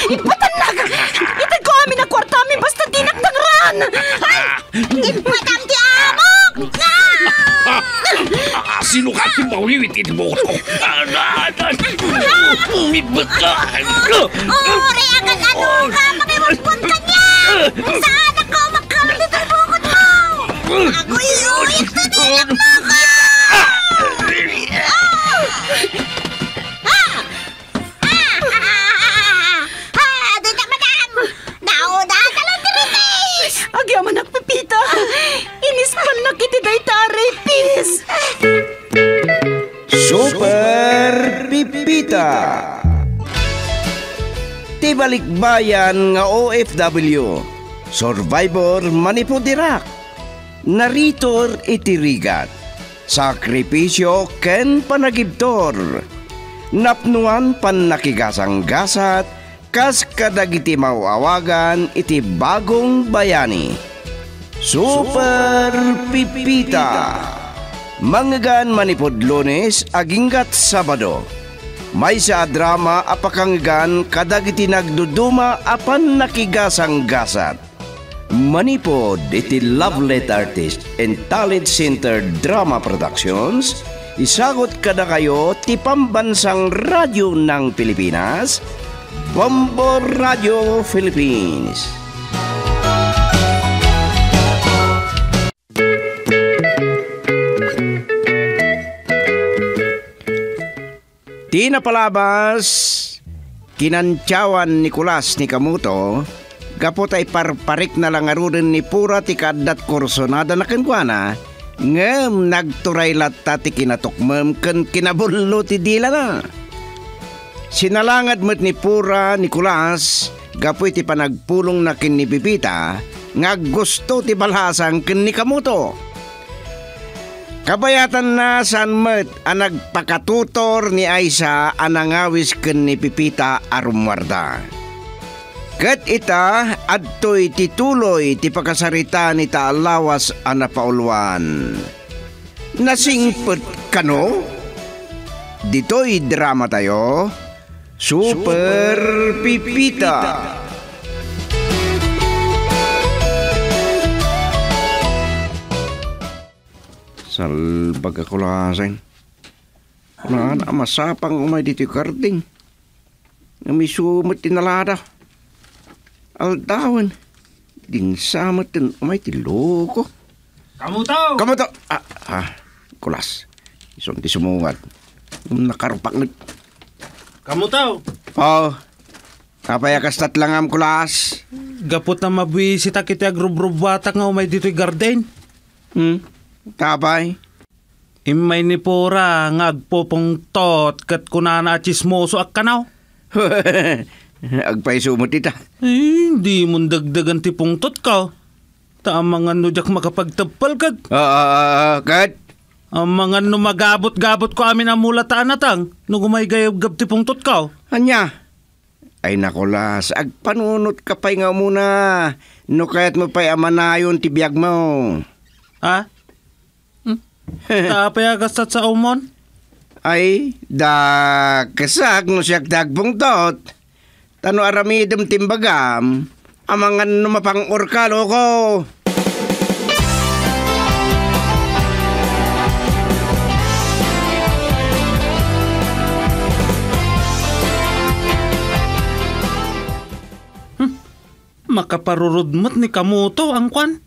Ipatanag! Itag ko amin na kwarta amin basta tinagtangran! Ipadam ti amok! Sino ka ti mawiwitin mo ko? Umibot ka! Uri agad ano ka! Makiwagpon ka niya! Saan ako makamit ang bukod mo? Ako'y uyik na nilak mo ko! Doon na, madam! Nauda ka lang tiritis! Agyaman na Pepita! Inispan na kiti day tare, pis! Super Pipita. Tibalikbayan nga OFW, survivor manipudirak, naritor itirigat, sakripisyo ken panagibtor, napnuan pan nakigasang-gasat, kas kadagiti mawawagan iti bagong bayani. Super Pipita. Manggan manipod Lunes aginggat Sabado. May sa drama apakanggan kadagiti nagduduma apan nakigasang-gasat. Manipod iti Lovelet Artist and Talent Center Drama Productions. Isagot kada kayo ti pambansang radyo ng Pilipinas, Bombo Radio Philippines. Di napalabas, kinantyawan ni Kulas ni Kamuto, gapot ay parparik na lang arurin ni Pura ti kadat kursonada na kenkwana, ngem nagturay latta ti kinatukmem ken kinabullo ti dila na. Sinalangad met ni Pura ni Kulas, gapoy ti panagpulong na ken ni Pipita, nga gusto ti balhasang ken ni Kamuto. Kabayatan na san met ang nagpakatutor ni Aisa anangawis ken ni Pipita arumwarda. Ket ita adtoy tituloy ti pakasarita ni taalawas ang napauluan. Nasingpet kano? Dito'y drama tayo, Super Pipita. Salbag ako lasing. Wala na masapang umay dito karding. May sumot tinalada. Aldawan. Ding samot din umay tiloko. Kamuto! Kamuto! Kulas. Isong ti sumungat. Nakarupak nag. Kamuto! Kapayakas tatlangam kulas. Gapot na mabwisita kiti agrubrubatak nga umay dito'y garden. Tapay. Imay ni Pura nga agpopong tot kat kunana chismoso ak kanaw. Agpay sumot ita. Hindi mo dagdagan ti pungtot ka. Tamang ano jak makapagtapal kag. Kat? Ang mga no magabot-gabot ko amin ang mulataan natang nung umay gayab-gab ti pungtot ka. Anya? Ay nakulas, agpanunot ka pa'y nga muna. No kaya't mo pa'y amanayon ti biyag mo. Ha? Tapayagastat sa umon? Ay, kasak no siyak dagbungtot. Tano aramidem timbagam, amangan numapang orkalo ko. Makaparurudmot ni Kamuto ang kwan.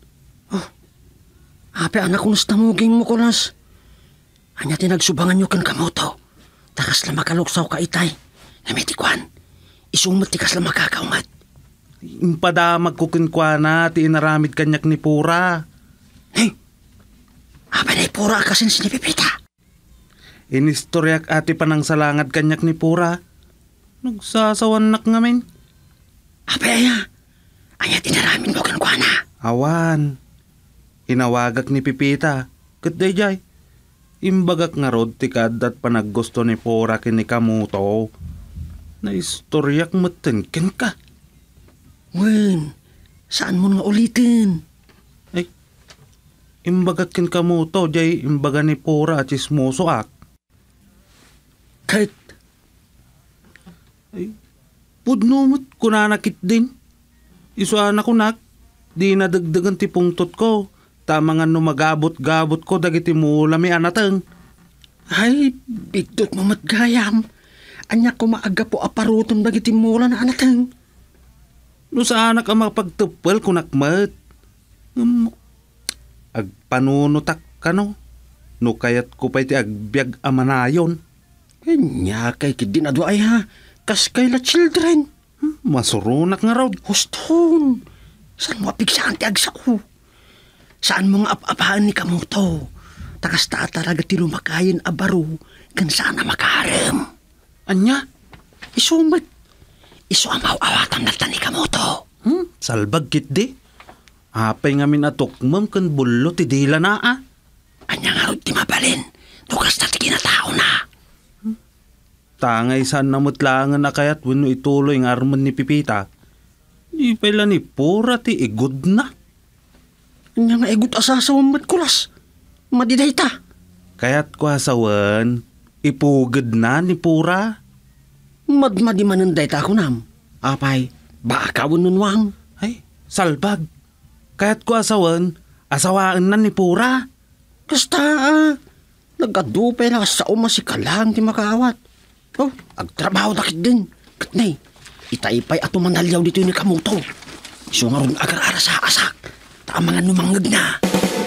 Ape anak kong stamuging mo kulas. Anya tinagsubangan nyo kan Kamuto. Takas lang makaluksaw ka itay. Namitikwan. Isumot tikas lang makakaumat. Impadamag ko kinkwana ti inaramid kanyak ni Pura. Hey! Ape na Pura kasin sinipipita. Inistoryak ati panang salangad kanyak ni Pura. Nagsasawanak ngamin. Ape anya tinaramin mo kinkwana. Awan. Inawagak ni Pipita. Katday jay. Imbagak nga rod ti kadat panaggusto ni Pura kin ni Kamuto. Na istoryak matenken ka. Wen, saan mo nga ulitin? Ay, imbagat kin Kamuto jay imbaga ni Pura at chismoso ak. Kahit ay, Pudnumot ko nanakit din. Isuan ako di nadagdagan ti pungtot ko. Tama nga no magabot-gabot ko dagiti mulami anateng. Ay, bigdot mo matgayam. Anya ko maaga po aparutom dagiti mula na anateng. No sa anak ang mapagtupal kunakmat. Agpanunutak ka no. No kayat ko pa iti agbyag amanayon. Anya kay kidin adu ay ha. Kas kay la children. Masurunak nga raw. Huston. Saan mo apigsaan ti agsao? Saan mo nga ap-apaan ni kamuto? Takas ta talaga ti lumakayin a baro kan sana makarem. Anya? Isumat. Isu amaw awatan na ni kamuto. Salbag kit di. Apay nga minatukmam kan bulo ti dila na Anya nga rod ti mabalin. Tukas na ti kinatao na. Tangay saan namutlangan na kayat wano ituloy ng arman ni Pipita. Di pala ni pura ti igod na. Anya nga igod asasawang matkulas. Madiday ta. Kaya't ko asawan, ipugad na ni pura. Madmadi mananday ta ako nam. Apay, baka wang. Ay, salbag. Kaya't ko asawan, asawaan na ni pura. Kasta nagkadupay na sa umasikalang di makaawat. Oh, agtrabaho dakit din. Katnay, itaypay ato manalyaw dito ni kamuto. So nga ron agar-ara sa asak. Tama nga numangag na.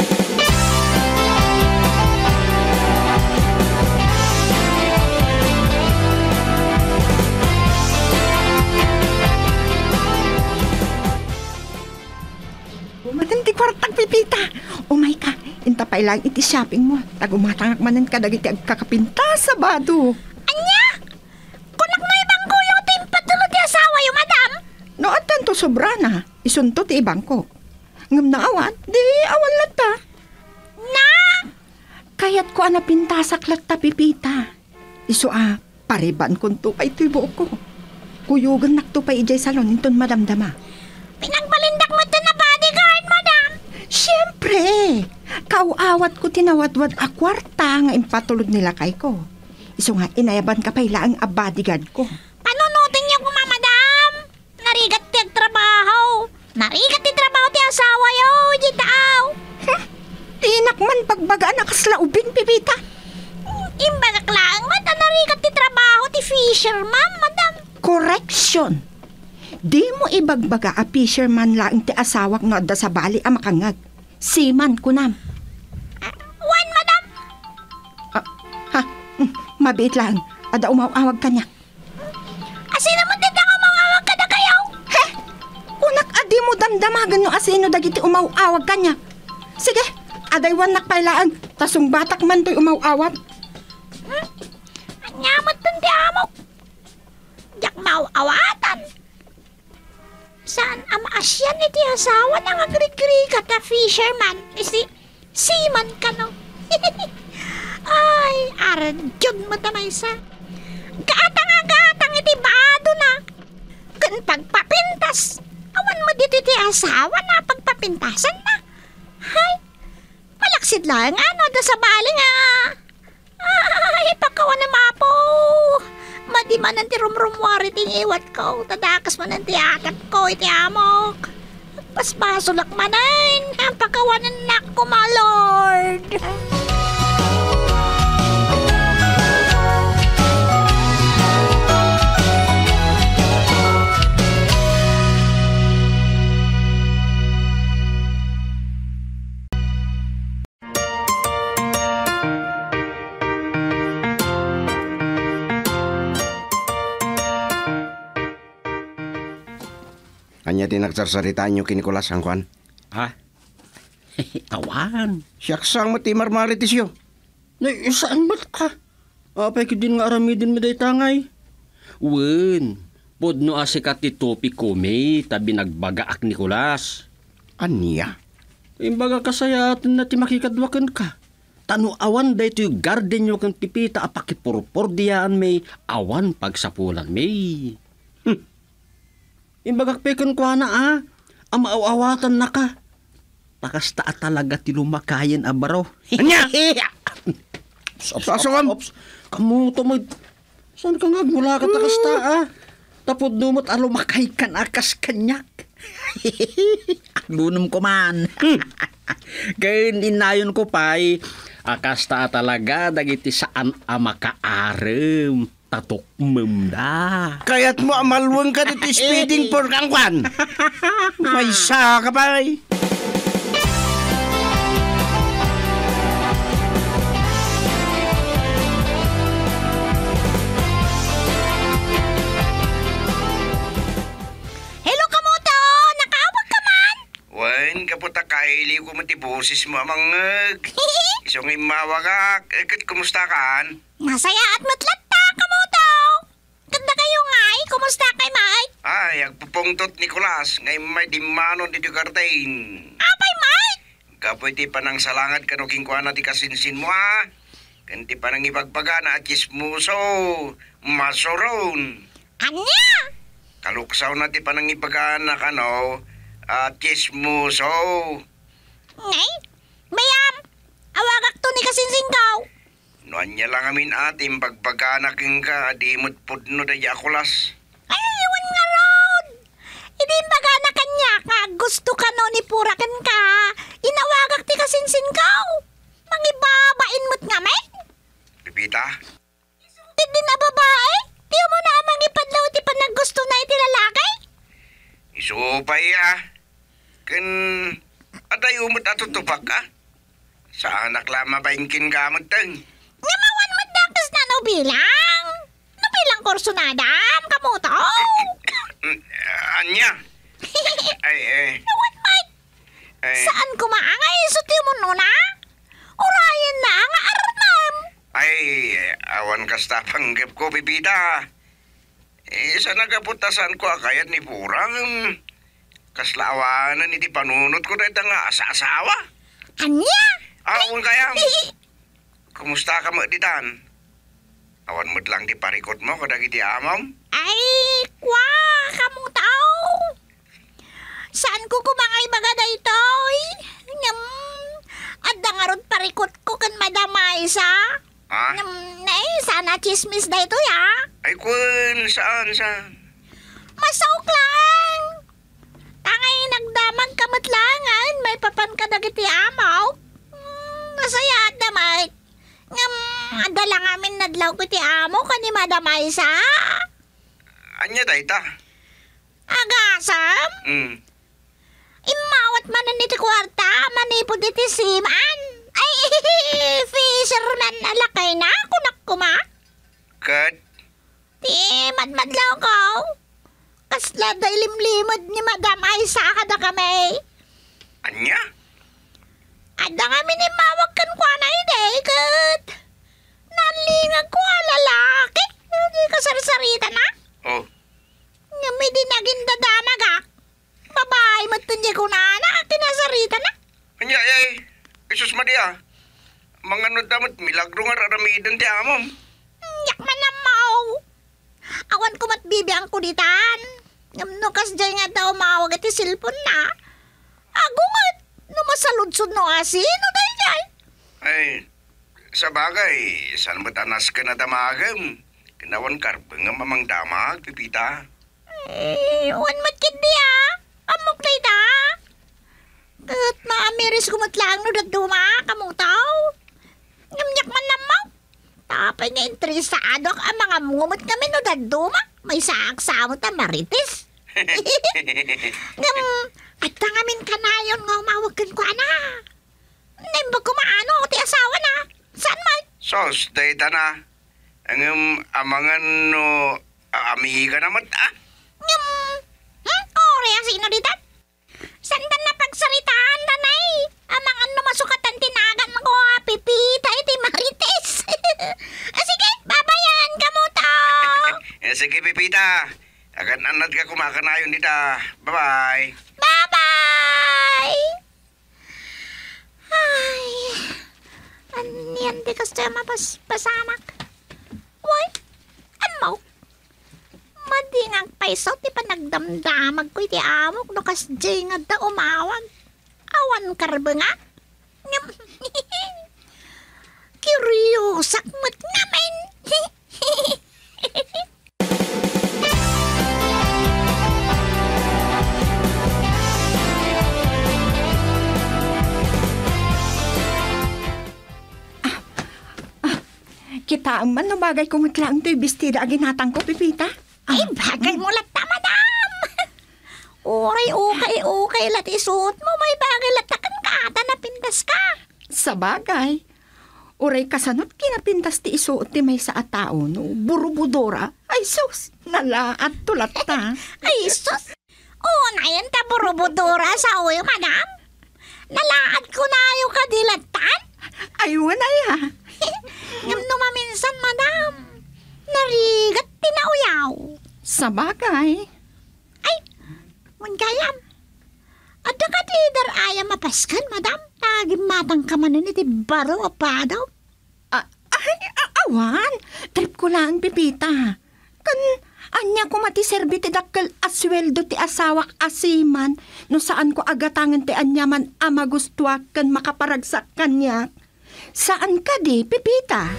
Matindi kwartang Pipita. Oh my ka, intapay lang iti shopping mo. Tagumatangak manan ka dagiti agkakapinta sa bado. Anya? Kunak na ibang kuyo ting patulog di asawa yung madam? No at tanto sobra na. Isunto ti ibang ko. Ngam na awan, di awan lata. Na? Kayat ko anapinta sa klata Pipita. Iso pariban kunto pa ito'y buok ko. Kuyugan nakto pa ijay salon inton madamdama. Pinagbalindak mo ito na bodyguard, madam? Siyempre, kauawat ko tinawadwad a kwarta nga impatulod nila kay ko. Iso nga inayaban ka pa ila ang bodyguard ko. Panunutin niyo ko, madam. Narigat ti trabaho. Narigat ti trabaho ti asawa yo, di tao. Tinak man pagbagaan na kaslaubing Pipita. Imbagaklaan man, narigat ti trabaho ti fisherman, madam. Correction. Di mo ibagbaga a fisherman lang ti asawak nga da sa bali a makangag. Seaman kunam. Wan, madam. Mabit lang. Ada umawawag ka niya. Asino mo din ako mawawag ka na kayo? Unak adi mo damdamagan no asino dagiti umawawag ka niya. Sige, aday wan nakpailaan. Tasong batak man to'y umawawat. Anyamot dun di amok. Yak mawawatan. Saan ang asyan iti asawa ng agrikri ka ta fisherman? Isi, seaman ka no? Ay, aradyon mo tamay sa. Gaatang iti baado na. Kan pagpapintas. Awan mo dito iti asawa na pagpapintasan na. Ay, malaksid lang ano da sa bali nga. Ay, pagkawan na mapo. Madi man ang ti rumrumwari ting iwat ko. Tadakas man ang ti atap ko iti amok. Paspasulak manan. Ang pagkawanan na ko, my lord. Anya din nagsarsaritaan nyo kinikulas ang kwan. Ha? Awan. Siyaksang mati marmaritis yo. Nay, saan ba't ka? Apay kidin nga aramidin mi day tangay. Wen, podno asikat ti topi kumi, tabi nagbagaak Nicolas. Anya? Imbaga kasayatan na ti makikadwakan ka. Tano awan day ti garden yo kang Pipita apakipurpur diyaan may awan pagsapulan may. Imbagak pekon ko na amaaw-awatan na ka. Takas ta talaga ti lumakayan abaro. Anya? Ops. Kamuto mo. Saan ka nga mula ka takas ta Tapod numot alumakay kan akas kanyak. Agunum ko man. Kain inayon ko pa'y akas ta talaga dagiti saan amakaaram. Tatukmem da. Kaya't mo amalwang ka dito speeding for kangkwan. May sa ka pa'y. Hello, kamuto! Nakawag ka man! Wan, kaputa kaili ko matibusis mo amang isang imawagak. Kat kumusta kan? Masaya at matlatta, kamuto! Ganda kayo ngay, kumusta kay Mike? Ay, agpupungtot Nicolas. Ngay may dimano dito kartain. Apay, Mike! Kapoy ti panang salangad kanuking kuha na ti kasinsin mo ha. Kanti panang ibagbaga na chismuso. Masoron. Anya? Kaluksaw na ti panang ibaga na kano. Chismuso. Ngay? Bayam! Awagak to ni kasinsinggaw. Noan niya lang amin ating bagbaga na king ka. Di mo't pudno da yakulas. Ay, iwan nga road! Hindi baga na kanya ka. Gusto ka no ni Purakan ka. Inawagak ti kasinsinggaw. Mangibabain mo't nga, may? Pipita? Hindi na babae? Di mo na amang ipadlaw ti panaggusto na iti lalaki? Isupay ah. Kan aday umot atutupak ka. Sa anak lama baingkin ka magtang. Ngamawan mo dakas na bilang. Bilang kursunadam, kamuto. Anya? Ay. Nawan, Mike. Ay. Saan kumaangay? Suti mo nuna? Urayan na nga aranam. Ay, awan kasta panggap ko, bibida. Sa nagaputasan ko akayat ni Purang. Kaslawanan iti panunot ko dahil nga asa-asawa. Anya? Awan kaya. Kumusta ka mo ditan? Awan mo't lang ti parikot mo kadag iti amam. Ay, kwa, kamutaw. Saan ko kumangay baga da itoy? Adda nga rod parikot ko kan madamay sa. Ha? Nay, sana chismis da ito ya. Ay kun, saan? Masauk lang. Tangay nagdamag kamatlangan, may papan ka dagiti amaw. Masaya at damay. Ada lang amin nadlaw ko ti amo kani madamay sa. Anya dayta? Agasam? Imawat man niti kwarta, manipod iti siman. Ay, fisherman alakay na, kunak kuma. Kat? Ti, madmadlaw ko. Kasla da ilimlimod ni Madam Aisa kada kami. Anya? Ada nga minimawag kan kwa na ide, kat. Nalingag ko lalaki. Hindi ka sarsarita na. Oh, Nga may dinagin dadamag babae matunje ko na kinasarita na. anya ay. Isus Maria. Mga damot milagro nga raramidan ti amam. Yak man na mau. Awan ko matbibiyang kuditan. Ngamnukas dyan nga daw mawag iti silpon na. Agungat. Numasaludsod no asin o dahil dyan. Ay, sa bagay, saan mo tanas ka na damagam? Kinawan karba nga mamang damag, pipita. Wan matkindi Amok na ita. Kat maamiris kumatlang no daduma kamutaw. Ngamyak man namaw. Tapay nga interesado ang mga mumot kami no daduma. May saak-samot na marites. At tangamin ka na yun nga umawagkan ko na. Naimbag ko maano ti asawa na. Saan man? Sos, dayta na. Ang amangan no, amiga naman Ore ang sino dito? Sandan na pagsaritaan tanay. Amang ano masukatan tinagan mo pipita iti marites. Sige, babayan ka mo to. Sige, pipita. Agan anad ka kumakanayon dita. Bye-bye. Bye-bye! Ay, aniyan di kasi pasamak. Uy, ano? Madingag paisaw, di pa nagdamdamag ko iti amok no kasjay nga da umawag. Awan karba nga. Kuryosak mo't naman. laang man, no bagay kumot laang to'y bestida aginatang ko, Pipita. Ay, bagay mo latta, madam. Uray, okay, lat isuot mo. May bagay latakan ka, ata napintas ka. Sa bagay, uray kasanot kinapintas ti isuot ti may sa atao, no? Burubudora. Ay, sus, nalaat tulat ta. Ay, sus. Oo, na yan ta burubudura sa uyo, madam. Nalaad ko na ayo ka dilatan. Ay, wanay ha. Ngam numaminsan, madam. Narigat tinauyaw. Sa bagay. Ay, mungkayam. Ada ka ti ayam mapaskan, madam. Tagim matang ka manin iti baro pa daw. Awan, trip ko lang, Pipita. Anya ko mati serbi ti dakkel asweldo ti asawak asiman no saan ko agatangan ti anyaman ama gustuak kan makaparagsak kanya. Saan ka di, Pipita?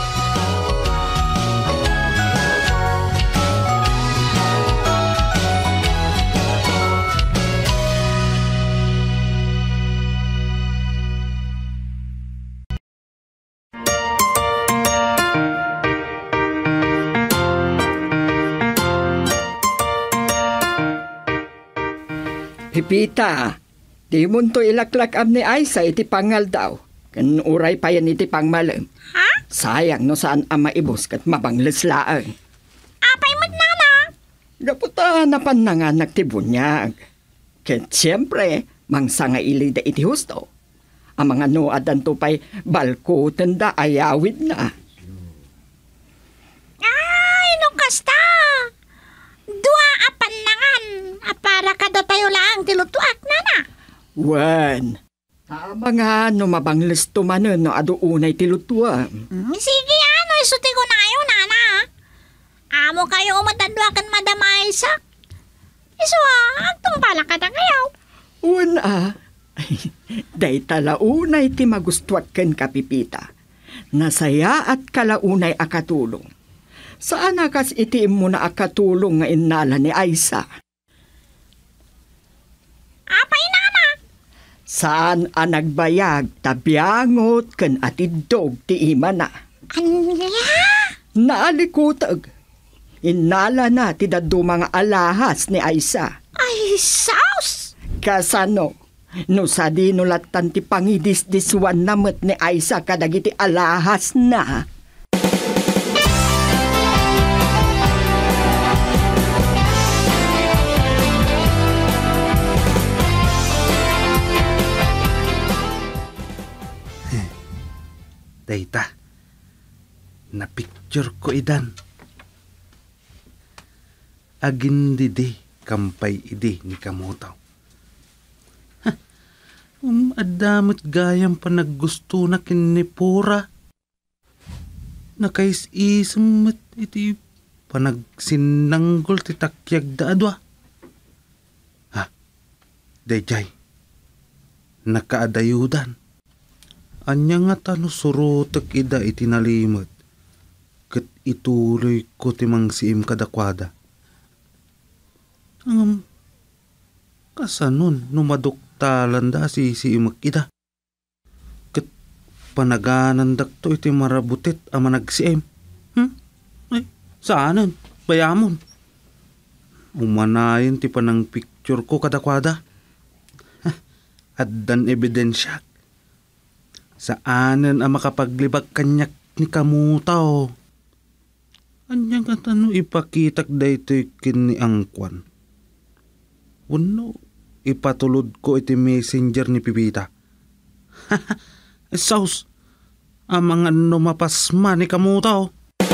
Pipita, di mo to ilaklak am ni Aisa iti pangal daw. Kan uray pa yan iti pangmalam. Ha? Sayang no saan ang maibos kat mabangles laang. Apay mo't nana. Gaputa na pananganak ti bunyag. Ket siyempre, mangsa nga ilida iti husto. Ang mga noadan to pa'y balko tanda ayawid na. Ay, no kasta. Dua apan nangan. Para kada tayo lang tilutuak, nana. Wan, tama nga no mabangles to manon no ado unay tilutua. Sige, ano, isuti ko na kayo, nana. Amo kayo matadwakan, Madam Isaac. Agtumpala ka na kayo. Una, day talaunay ti magustuat ken kapipita. Nasaya at kalaunay akatulong. Saan akas itiim mo na akatulong nga innala ni Aisa? Apay, nana. Saan ang nagbayag tabiangot ken atidog ti ima na? Anya? Naalikutag. Innala na ti daddo mga alahas ni Aisa. Ay, saus. Kasano? No sa dinulatan ti pangidis-diswan namet ni Aisa kadagiti alahas na. Dayta, na-picture ko idan. Agindidi, kampay idi ni Kamutaw. Adamot gayang panaggusto na kinipura. Nakais-isam iti panagsinanggol ti takyag daadwa. Ha, dayjay, nakaadayudan. Anya nga tano surutek ida itinalimot. Kat ituloy ko timang siim kadakwada. Kasanon numaduktalan da si imak ida. Kat panaganandak to iti marabutit ama nagsiim. Ay, saanan? Bayamon. Umanayin ti panang picture ko kadakwada. Addan ebidensya. Saanan ang makapaglibag kanyak ni Kamutaw? Anyang katano ipakitak daytoy kini angkwan. Uno, ipatulod ko iti messenger ni Pipita. Saus, ang mga numapasma ni Kamutaw.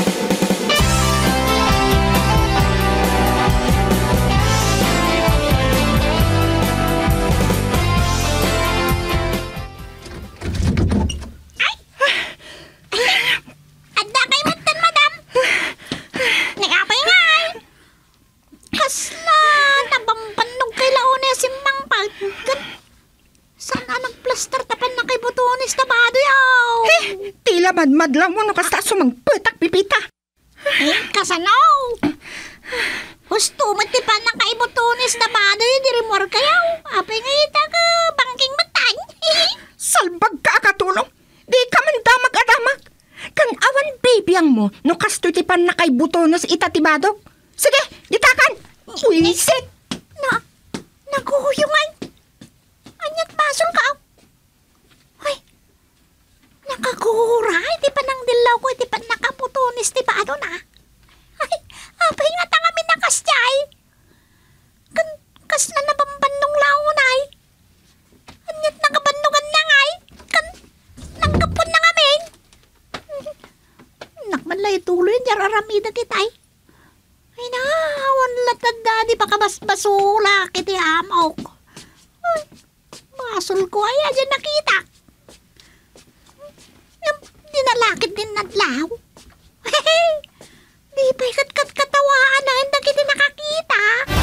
Madlang mo no kasta sumangpetak, Pipita. Kasanaw. Gusto matipan ng kaibutunis na badoy, dirimor kayaw. Apay nga ita ka, bangking matay. Salbag ka akatulong. Di ka man damag-adamag. Kan awan baby ang mo, no kasto ti pan na kay butonos itatibadok. Sige, ditakan! Uisit! Naguyungay. Anyat basol ka. Ay, nakaguray. Di pa nang dilaw ko, di pa nakaputunis, di ba ano na? Ay, apay nga tanga minakas jay. Kas na nabambanong launay. Anyat nagabandugan na ngay. Nangkapon na ngamin. Nakmanlay tuloy, jararamida kitay. Ay na, latad na, di pa kabasbasula, kiti amok. Ay, basol ko, ay, adyan nakita. Dinalakit din nadlaw. Hey, di pa ikat katawaan na, hindi kiti nakakita.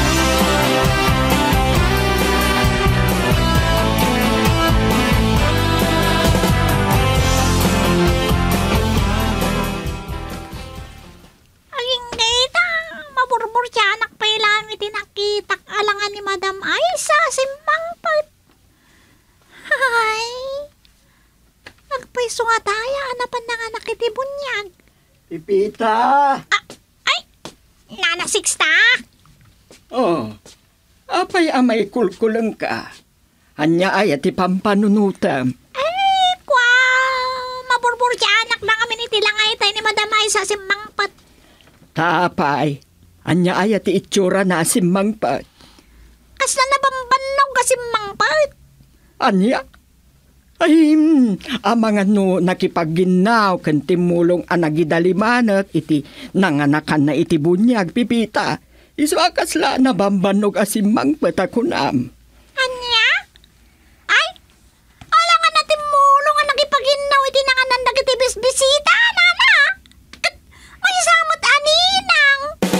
Maburbur siya, anak pa ilang itinakitak alangan ni Madam Aisa, simpangpot. Ay, nagpaiso nga tayo, anapan na nga nakitibunyag. Pipita! Ay, Nana Sixta! Oh, apay amay kulkulang ka. Anya ay ati pampanunutam. Ay, kwa, maburbur siya, anak na kami nitilangay tayo ni Madam Aisa, simpangpot. Tapay, anya ay ati itsura na simangpat. Kas na nabambanog ka simpangpot. Anya? Ay, amang ano nakipaginaw kan timulong anagidalimanat iti nanganakan na iti bunyag, Pipita. Iswakas la nabambanog asimangpat akunam. Anya? Ay, ala nga natin mulong ang nagipaginaw iti nanganan nagitibis bisita, nana. May samot aninang.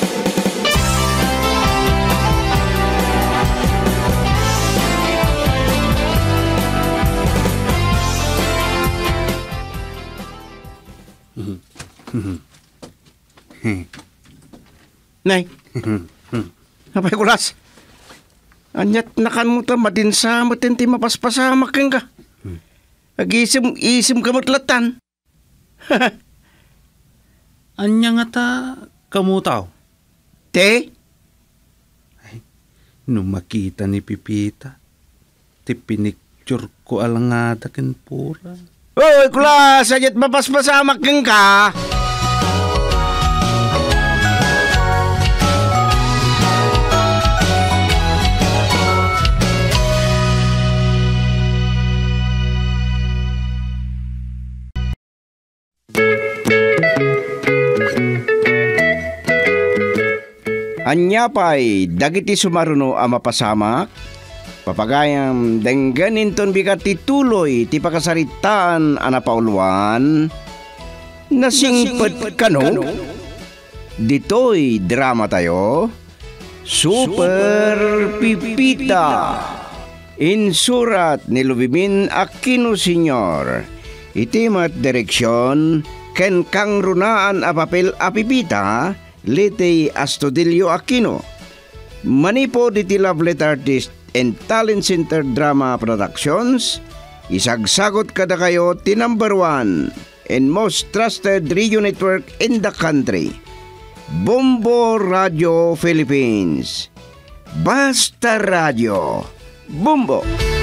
Nay, apay kulas. Anyat nakan mo ta madinsamot ti mapaspasamak ka. Ag-isim ka matlatan. Anya nga ta kamutaw. Te? Nung makita ni Pipita, ti pinicture ko alangada ken pura. Oy, kulas, anyat mapaspasamak ka. Anya pa'y dagiti sumaruno a mapasamak, papagayam dengganin ton bigat tituloy ti pakasaritaan a napauluan, nasingpet kano, ditoy drama tayo, Super Pipita, insurat ni Lubimin Aquino Sr., itimat direksyon, ken kang runaan a papel a Pipita, Lete Astudillo Aquino. Manipo diti Lovelet Artist and Talent Center Drama Productions. Isagsagot kada kayo ti number 1 and most trusted radio network in the country. Bombo Radio Philippines. Basta Radio. Bombo.